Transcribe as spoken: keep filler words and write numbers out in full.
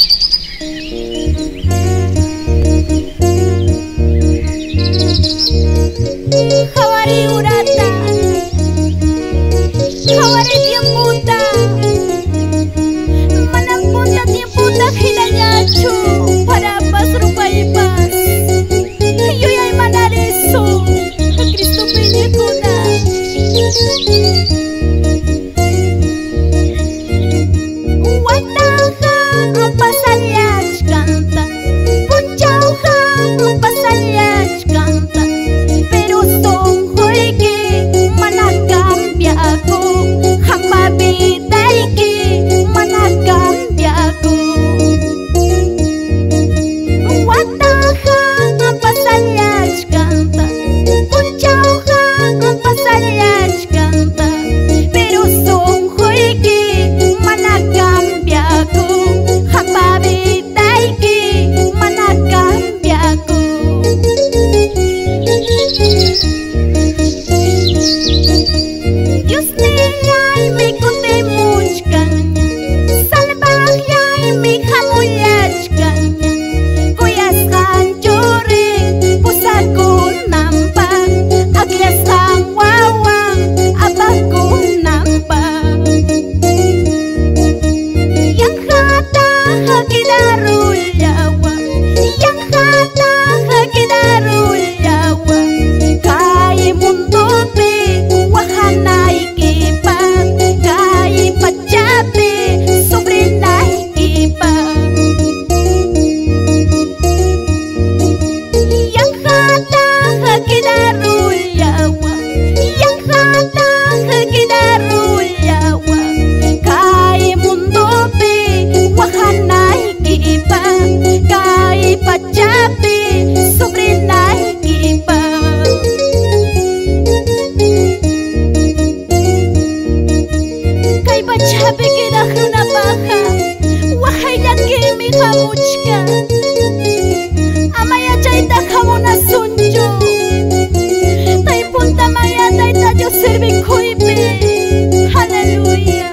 Hawari urata, hawari tiemputa, manampunta tiemputa hinanyachu para pas rupaipas. Yo ya manariso, Cristo peñekuna. Wataha pasalyach canta, punchauha pasalyach canta. Pero son que mana cambia aku, hamba bidai que mana cambia aku. Wataha pasalyach canta, punchauha pasalyach canta. Pero son que mana cambia aku, hamba bidai que mana cambia aku. Dios nilay mi kutemuchkanya, salvahyay mi hamuyachkanya. Kuyasqan churin pusakunampan, akllasqan wawan apakunampan. Yanqata hakidarullawa, yanqata hakidarullawa. Kay mundopi wahanaykipan, kay pachapi sobrinaykipan. Yanqata hakidarullawa, yanqata hakidarullawa. Kay mundopi wahanaykipan, kay pachapi sobrinaykipan. Kay pachapi kinahuna paha, wahay lagi mi hamuchka. Amaya chayta hamuna sunjo, tay punta maya tay tayo servikuipi. Hallelujah.